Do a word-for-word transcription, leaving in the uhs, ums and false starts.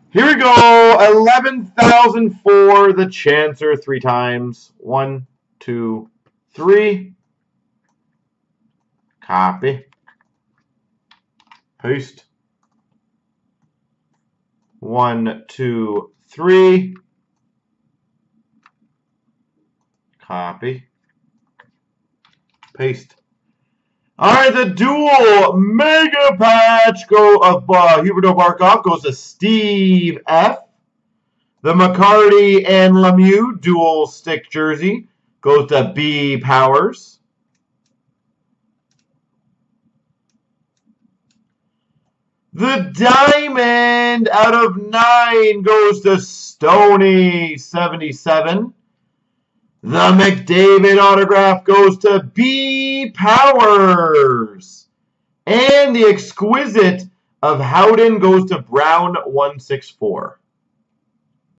Here we go. eleven thousand for the Chancer three times. One, two, three. Copy. Paste. One, two, three. Copy. Paste. All right, the dual mega patch go of uh, Huberdeau Barkov goes to Steve F. The McCarty and Lemieux dual stick jersey goes to B Powers. The diamond out of nine goes to Stoney seventy-seven. The McDavid autograph goes to B Powers. And the exquisite of Howden goes to Brown one sixty-four.